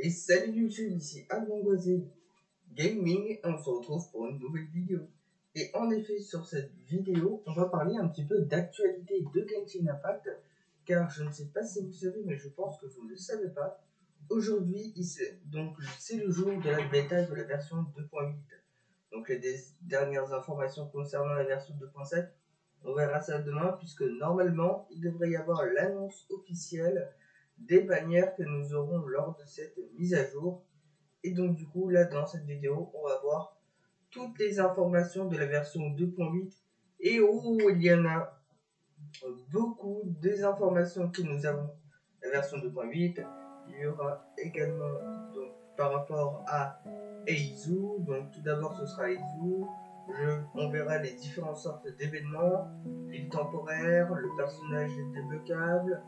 Et salut YouTube, ici Avangoisé Gaming, on se retrouve pour une nouvelle vidéo. Et en effet, sur cette vidéo, on va parler un petit peu d'actualité de Genshin Impact, car je ne sais pas si vous savez, mais je pense que vous ne le savez pas. Aujourd'hui, c'est le jour de la bêta de la version 2.8. Donc les dernières informations concernant la version 2.7, on verra ça demain, puisque normalement, il devrait y avoir l'annonce officielle des bannières que nous aurons lors de cette mise à jour. Et donc du coup, là, dans cette vidéo, on va voir toutes les informations de la version 2.8. Et oh, il y en a beaucoup des informations que nous avons la version 2.8. Il y aura également, donc, par rapport à Eizu, donc tout d'abord ce sera Eizu. On verra les différentes sortes d'événements, l'île temporaire, le personnage débloquable,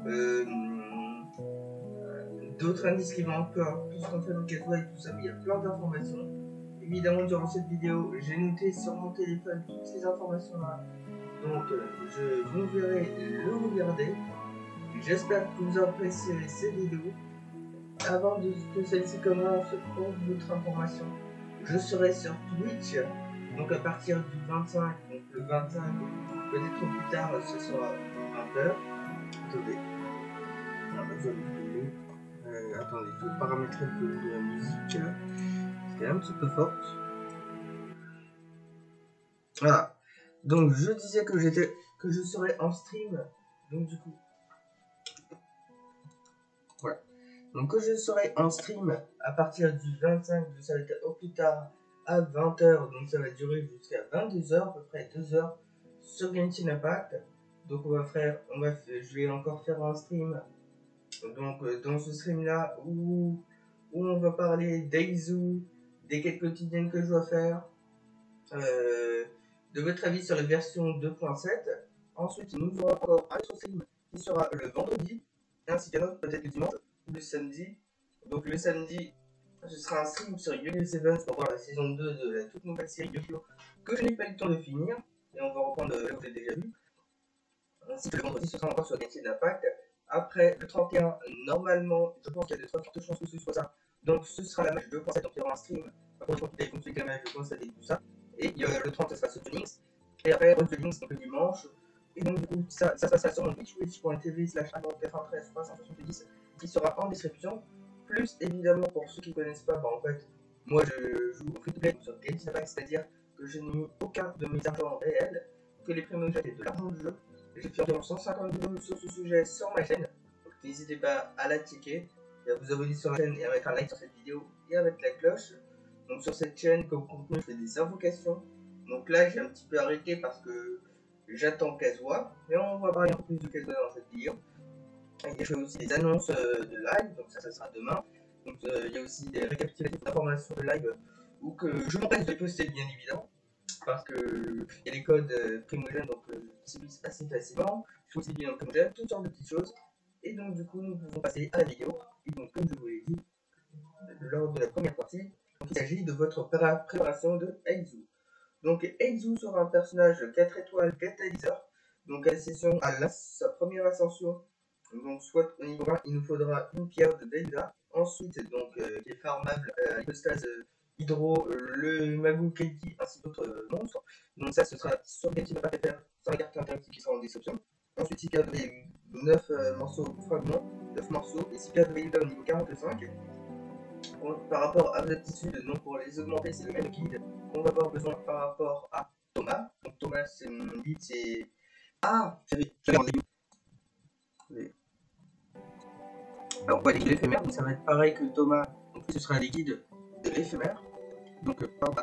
d'autres indices qui vont encore plus confirmer qu'elle soit et tout ça, mais il y a plein d'informations. Évidemment, durant cette vidéo, j'ai noté sur mon téléphone toutes ces informations-là. Donc, je vous verrai le regarder. J'espère que vous apprécierez ces vidéos. Avant que celle-ci commence, pour votre information, je serai sur Twitch. Donc, à partir du 25, donc le 25, peut-être plus tard, ce sera 20h. Attendez. Attendez, je vais paramétrer le volume de la musique. C'est un petit peu forte. Voilà. Donc je disais que je serais en stream. Donc du coup. Voilà. Donc que je serai en stream à partir du 25, ça va être au plus tard à 20h. Donc ça va durer jusqu'à 22h, à peu près 2h sur Genshin Impact. Donc je vais encore faire un stream. Donc dans ce stream là où on va parler d'Eizu, des quêtes quotidiennes que je dois faire, de votre avis sur la version 2.7. Ensuite, nous aurons encore un autre stream qui sera le vendredi, ainsi qu'un autre peut-être le dimanche ou le samedi. Donc le samedi, ce sera un stream sur Yu-Gi-Oh! Sevens pour voir la saison 2 de la toute nouvelle série Yu-Gi-Oh! Que je n'ai pas eu le temps de finir, et on va reprendre là où j'ai déjà vu. Ainsi que le vendredi, ce sera encore sur Genshin Impact. Après le 31, normalement, je pense qu'il y a de très fortes chances que ce soit ça. Donc ce sera la match 2.7, donc il y aura un stream. Après, je pense qu'il y a une la match 2.7 et tout ça. Et le 30, ça sera ce Links. Et après, The Links, donc le dimanche. Et donc, du coup, ça se passera sur mon twitch.tv/93 qui sera en description. Plus, évidemment, pour ceux qui ne connaissent pas, en fait, moi je joue au free-to-play sur Genshin Impact, c'est-à-dire que je n'ai mis aucun de mes argents réels, que les primo-jets et de l'argent du jeu. J'ai fait environ 150 vidéos sur ce sujet sur ma chaîne, donc n'hésitez pas à la checker, et à vous abonner sur la chaîne et à mettre un like sur cette vidéo et à mettre la cloche. Donc sur cette chaîne, comme contenu, je fais des invocations. Donc là, j'ai un petit peu arrêté parce que j'attends Kazuha, mais on va parler un peu plus de Kazuha dans cette vidéo. Et je fais aussi des annonces de live, donc ça sera demain. Donc il y a aussi des récapitulatifs d'informations de live, ou que je m'empêche de poster bien évidemment, parce que il y a les codes primogènes donc qui s'utilisent assez facilement. Je fais aussi bien primogène, toutes sortes de petites choses. Et donc du coup, nous pouvons passer à la vidéo. Et donc comme je vous l'ai dit lors de la première partie, donc, il s'agit de votre préparation de Eizu. Donc Eizu sera un personnage 4 étoiles catalyseur. Donc à sa première ascension, donc soit au niveau 1, il nous faudra une pierre de Delta. Ensuite, donc qui est farmable à l'hypostase Hydro, le Magu Keiki ainsi d'autres monstres. Donc ça, ce sera sur Genshin Impact FR, sur la carte interactive qui sera en description. Ensuite, 6 cartes de 9 morceaux fragments, 9 morceaux, et 6 cartes de Delta au niveau 45. Par rapport à l'aptitude, donc pour les augmenter, c'est le même guide qu'on va avoir besoin par rapport à Thomas. Donc Thomas, c'est mon guide, c'est... Ah, j'avais rendez-vous. Alors, ouais, les guides éphémères, donc ça va être pareil que Thomas. Donc ce sera les guides de l'éphémère. Donc,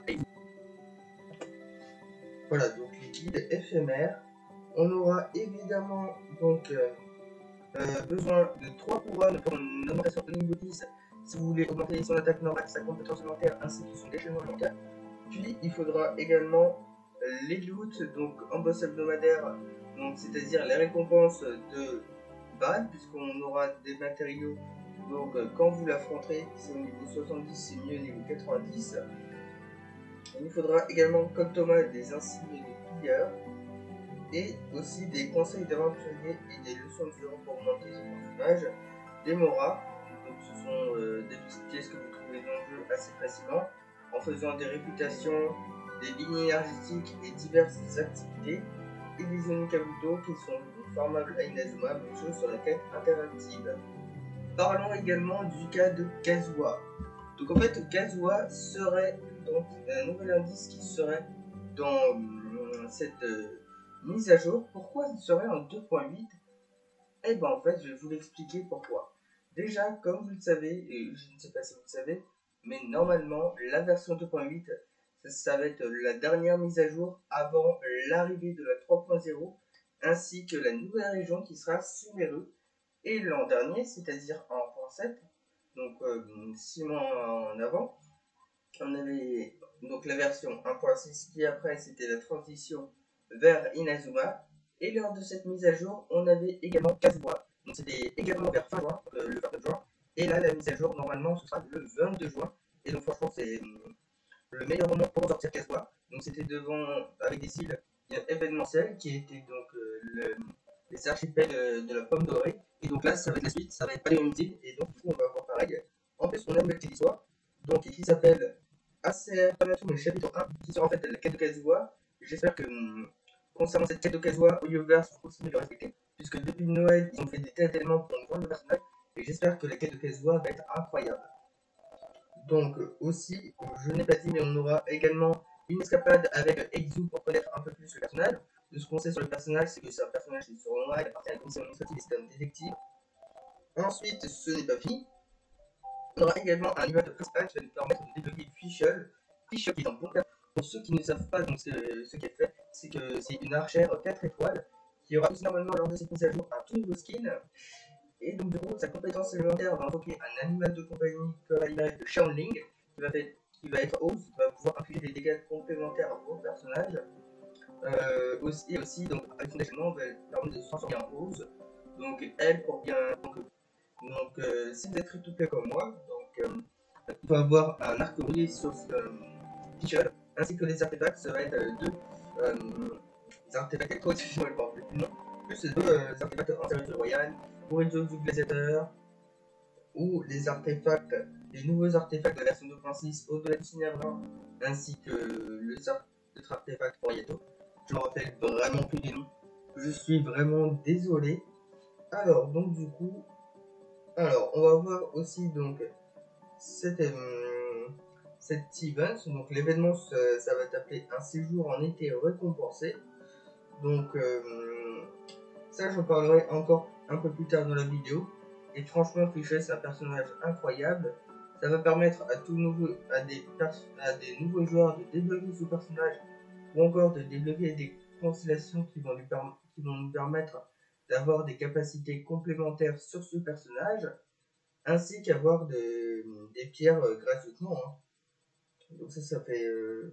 voilà, donc les guides éphémères. On aura évidemment donc besoin de 3 couronnes pour une augmentation de niveau 10. Si vous voulez augmenter son attaque normale, sa compétence alimentaire ainsi que son déchaînement alimentaire. Puis il faudra également les loots, donc en boss hebdomadaire, donc c'est-à-dire les récompenses de Ban, puisqu'on aura des matériaux. Donc quand vous l'affronterez, c'est au niveau 70, c'est mieux au niveau 90. Il nous faudra également, comme Thomas, des insignes de pilleurs et aussi des conseils d'aventurier et des leçons de survie pour monter son personnage, des moras. Donc ce sont des petites pièces que vous trouvez dans le jeu assez facilement en faisant des réputations, des lignes énergétiques et diverses activités, et des Oni Kabuto qui sont formables à Inazuma, mais jouent sur la quête interactive. Parlons également du cas de Kazuha. Donc en fait, Kazuha serait donc un nouvel indice qui serait dans cette mise à jour. Pourquoi il serait en 2.8? Eh ben en fait, je vais vous l'expliquer pourquoi. Déjà, comme vous le savez, et je ne sais pas si vous le savez, mais normalement, la version 2.8, ça va être la dernière mise à jour avant l'arrivée de la 3.0, ainsi que la nouvelle région qui sera Sumeru. Et l'an dernier, c'est-à-dire en 1.7, donc 6 mois en avant, on avait donc la version 1.6 qui après c'était la transition vers Inazuma. Et lors de cette mise à jour, on avait également Kazuha. Donc c'était également vers fin juin, le 29 juin. Et là, la mise à jour, normalement, ce sera le 22 juin. Et donc franchement, c'est le meilleur moment pour sortir Kazuha. Donc c'était devant, avec des styles événementiels qui étaient donc les archipels de la pomme dorée. Et donc là, ça va être la suite, ça va être pas les mêmes îles. Et donc du coup, on va avoir pareil. En plus, on a une belle petite histoire, donc qui s'appelle ACR Panatoum, chapitre 1, qui sera en fait la quête de Kazuha. J'espère que concernant cette quête de Kazuha, Hoyoverse continue de le respecter, puisque depuis Noël, ils ont fait des tests d'éléments pour une grande personnage, et j'espère que la quête de Kazuha va être incroyable. Donc aussi, je n'ai pas dit, mais on aura également une escapade avec Exu pour connaître un peu plus le personnage. De ce qu'on sait sur le personnage, c'est que c'est un personnage qui est sur il appartient à la commission administrative et c'est un détective. Ensuite, ce n'est pas fini. On aura également un event principal qui va nous permettre de débloquer Fischl. Fischl qui est en bon terme. Pour ceux qui ne savent pas donc, ce qu'elle fait, c'est que c'est une archère 4 étoiles qui aura aussi normalement lors de cette mise à jour un tout nouveau skin. Et donc du coup, sa compétence élémentaire va invoquer un animal de compagnie comme l'image de Shaolin qui va être Ose, qui va pouvoir infliger des dégâts complémentaires au personnage. Aussi donc avec son déchaînement, va permettre de se transformer en Ose. Donc elle, pour bien... Donc si vous êtes free to play comme moi, donc il faut avoir un arc relié sur Fischl, ainsi que les artefacts, ça va être des artefacts électro, je ne me rappelle plus le nom, plus deux artefacts antérieurs royal, Orizo du gladiateur, ou les artefacts, les nouveaux artefacts de la version 2.6 au-delà du Cinéabrin, ainsi que l'autre artefact Oriato. Je me rappelle vraiment plus des noms. Je suis vraiment désolé. Alors, donc du coup, on va voir aussi donc cet event. Donc l'événement, ça va t'appeler un séjour en été récompensé. Donc ça, j'en parlerai encore un peu plus tard dans la vidéo. Et franchement, Fischl, c'est un personnage incroyable. Ça va permettre à des nouveaux joueurs de débloquer ce personnage ou encore de débloquer des constellations qui vont nous permettre d'avoir des capacités complémentaires sur ce personnage, ainsi qu'avoir des pierres gratuitement. Hein. Donc ça fait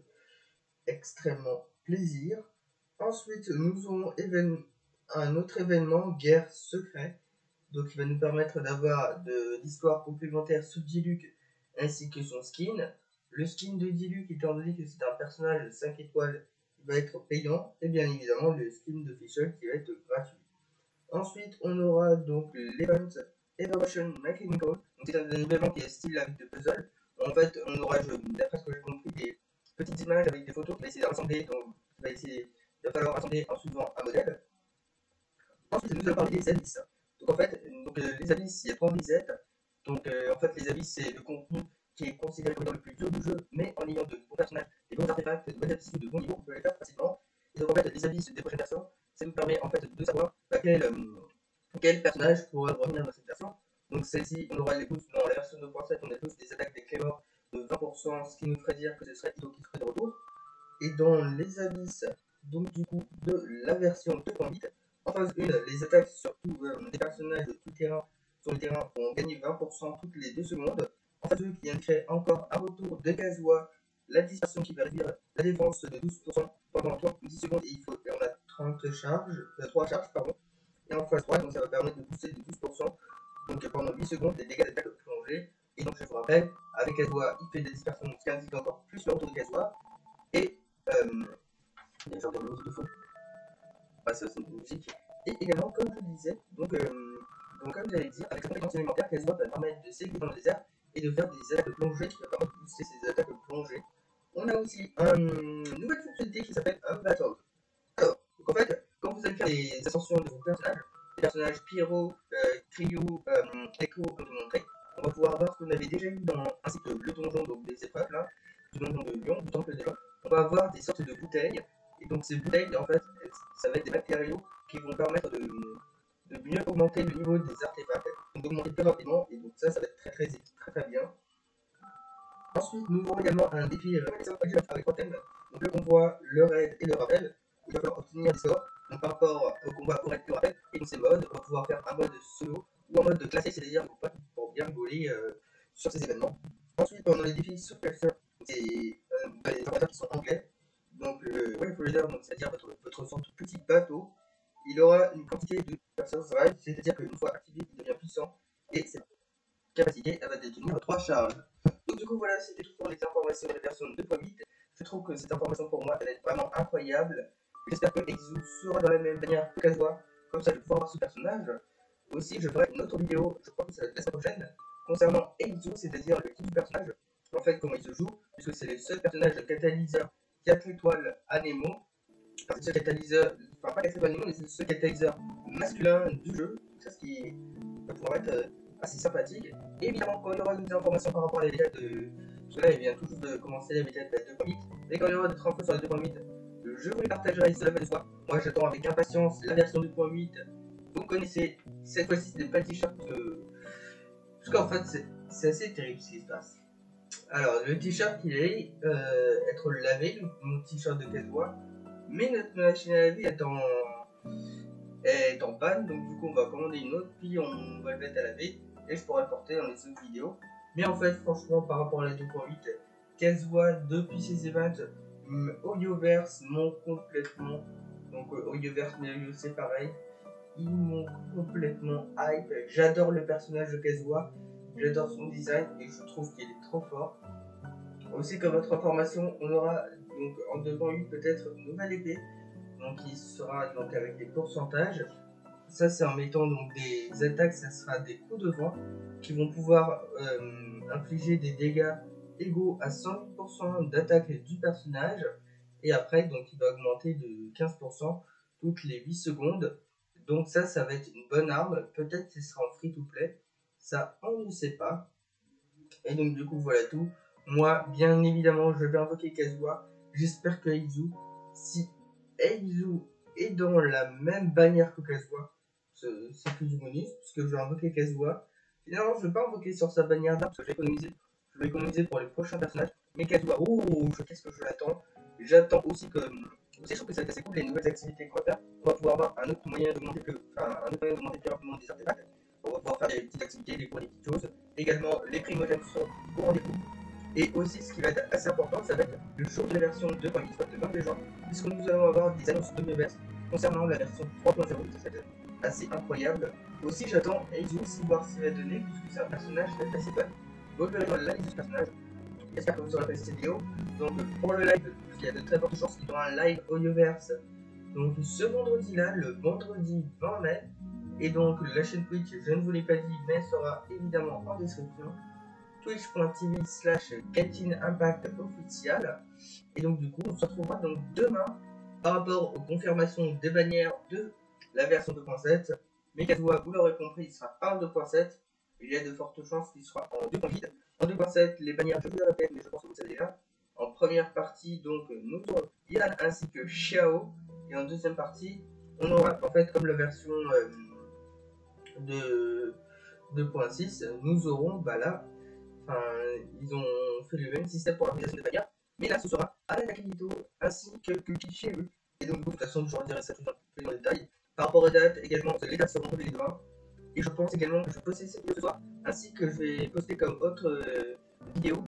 extrêmement plaisir. Ensuite, nous aurons un autre événement, Guerre Secret, donc qui va nous permettre d'avoir de l'histoire complémentaire sur Diluc ainsi que son skin. Le skin de Diluc, étant donné que c'est un personnage de 5 étoiles, va être payant, et bien évidemment le skin de Fischl qui va être gratuit. Ensuite, on aura donc l'event Evolution Mechanical, donc c'est un événement qui est style avec de puzzle. En fait, on aura, d'après ce que j'ai compris, des petites images avec des photos qu'il va essayer de rassembler, donc il va falloir rassembler en suivant un modèle. Ensuite, nous allons parler des abysses. Donc en fait, les abysses, il y a 3 resets. Donc en fait, les abysses, c'est le contenu qui est considéré comme étant le plus dur du jeu, mais en ayant de bons personnages, des bons artefacts, de bonnes aptitudes, de bons niveaux, on peut les faire facilement. Et donc en fait, les abysses des prochaines versions, ça nous permet en fait de savoir quel personnage pourrait revenir dans cette version. Donc celle-ci, on aura les boosts dans la version 2.7, on a tous des attaques des Claymore de 20%, ce qui nous ferait dire que ce serait Ito qui serait de retour. Et dans les abysses, donc du coup, de la version 2.8, en phase 1, les attaques, surtout des personnages de tout terrain sur le terrain, vont gagner 20% toutes les 2 secondes. En phase 2, qui crée encore un retour de Kazuha, la dispersion qui va réduire la défense de 12% pendant 10 secondes, et on a 3 charges, pardon. Et en phase 3, donc ça va permettre de booster de 12%, donc pendant 8 secondes, les dégâts d'attaque prolongés. Et donc je vous rappelle, avec Kazuha, il fait des dispersions, ce qui indique encore plus le retour de Kazuha. Et il y a un genre de musique de fond. C'est une musique. Et également, comme je le disais, donc Donc comme j'avais dit, avec sa compétence élémentaire, Kazuha va permettre de s'élever dans le désert et de faire des attaques de plongée qui va permettre de booster ses attaques de plongée. On a aussi une nouvelle fonctionnalité qui s'appelle un battle. Alors, donc en fait, quand vous allez faire des ascensions de vos personnages, les personnages Pyro, Cryo, Echo, comme je vous montrais, on va pouvoir voir ce qu'on avait déjà eu dans ainsi que le donjon, donc des épreuves là, du donjon de Lyon, du temple de Lyon. On va avoir des sortes de bouteilles, et donc ces bouteilles, en fait, ça va être des matériaux qui vont permettre de mieux augmenter le niveau des artefacts, donc d'augmenter plus rapidement, et donc ça va être très bien. Ensuite, nous aurons également un défi avec 3 thèmes, donc le convoi, le raid et le rappel. Il va falloir obtenir des scores donc par rapport au combat, au raid et au rappel, et dans ces modes, on va pouvoir faire un mode solo ou un mode classé, c'est-à-dire pour bien rigoler sur ces événements. Ensuite, on a les défis Surfacer, c'est des informations qui sont anglais. Donc le Wave Rider, c'est-à-dire votre sorte de petit bateau, il aura une quantité de Surfacer Drive, c'est-à-dire qu'une fois activé, il devient puissant, et cette capacité, elle va détenir 3 charges. Donc du coup voilà, c'était tout pour les informations de la version 2.8. Je trouve que cette information pour moi, elle est vraiment incroyable. J'espère que Exu sera dans la même manière que Kazuha, comme ça je vais pouvoir voir ce personnage. Aussi, je ferai une autre vidéo, je crois que c'est la semaine prochaine, concernant Exu, c'est-à-dire le type du personnage, en fait comment il se joue, puisque c'est le seul personnage catalyseur 4 étoiles Anemo. Enfin, c'est le seul catalyseur, enfin pas 4 étoiles Anemo, mais c'est le seul catalyseur masculin du jeu. Ça, ce qui va pouvoir être assez sympathique. Et évidemment, quand il y aura des informations par rapport à la bêta de. Parce que là, il vient tout juste de commencer la bêta de la 2.8. Et quand il y aura d'autres infos sur la 2.8, je vous les partagerai, cela va de soi. Moi, j'attends avec impatience la version 2.8. Vous connaissez, cette fois-ci, c'est des pas t-shirts. Parce qu'en fait, c'est assez terrible ce qui se passe. Alors, le t-shirt, il allait être lavé, mon t-shirt de Kazuha. Mais notre machine à laver est en panne, donc du coup on va commander une autre, puis on va le mettre à laver, et je pourrai le porter dans les autres vidéos. Mais en fait, franchement, par rapport à la 2.8, Kazuha, depuis ses events, Oyoverse m'ont complètement, donc Oyoverse mais Oyo c'est pareil, ils m'ont complètement hype. J'adore le personnage de Kazuha, j'adore son design, et je trouve qu'il est trop fort. Aussi, comme autre information, on aura donc en 2.8 peut-être une nouvelle épée, donc il sera donc avec des pourcentages. Ça c'est en mettant donc des attaques, ça sera des coups de vent qui vont pouvoir infliger des dégâts égaux à 100% d'attaque du personnage, et après donc il va augmenter de 15% toutes les 8 secondes. Donc ça va être une bonne arme, peut-être que ce sera en free to play, ça on ne sait pas. Et donc du coup voilà tout. Moi bien évidemment je vais invoquer Kazuha, j'espère que Eizu, si Eizu est dans la même bannière que Kazuha, c'est plus du bonus, puisque je vais invoquer Kazuha. Finalement je ne vais pas invoquer sur sa bannière d'arbre, parce que je vais économiser pour les prochains personnages. Mais Kazuha, qu'est-ce que je l'attends. J'attends aussi que, aussi je trouve que c'est assez cool les nouvelles activités qu'on va faire. On va pouvoir avoir un autre moyen d'augmenter plus rapidement des artefacts. On va pouvoir faire des petites activités, des cours, des petites choses. Également, les primogènes sont au rendez-vous. Et aussi, ce qui va être assez important, ça va être le jour de la version 2.8, soit le 22 juin, puisque nous allons avoir des annonces de Miiverse concernant la version 3.0, ça va être assez incroyable. Aussi, j'attends Eizu aussi voir ce qu'il va donner, puisque c'est un personnage qui est assez fun. Vous verrez dans l'analyse de ce personnage. J'espère que vous aurez apprécié cette vidéo. Donc, pour le live, il y a de très fortes chances qu'il y aura un live Oyoverse. Donc, ce vendredi-là, le vendredi 20 mai. Et donc la chaîne Twitch, je ne vous l'ai pas dit, mais sera évidemment en description. Twitch.tv/Genshin Impact official. Et donc du coup, on se retrouvera donc demain par rapport aux confirmations des bannières de la version 2.7. Mais Kazuha, vous l'aurez compris, il sera pas en 2.7. Il y a de fortes chances qu'il sera en 2.8. En 2.7, les bannières, je vous le répète, mais je pense que vous savez déjà. En première partie, donc, nous aurons Yan ainsi que Xiao. Et en deuxième partie, on aura en fait comme la version de 2.6, nous aurons là, ils ont fait le même système pour l'organisation des bannières, mais là ce sera Alain Akihito ainsi que Kichiru. Et donc de toute façon je redirai ça tout un peu dans le détail. Par rapport aux dates également, les dates seront publiées demain. Et je pense également que je vais poster cette vidéo ce soir, ainsi que je vais poster comme autre vidéo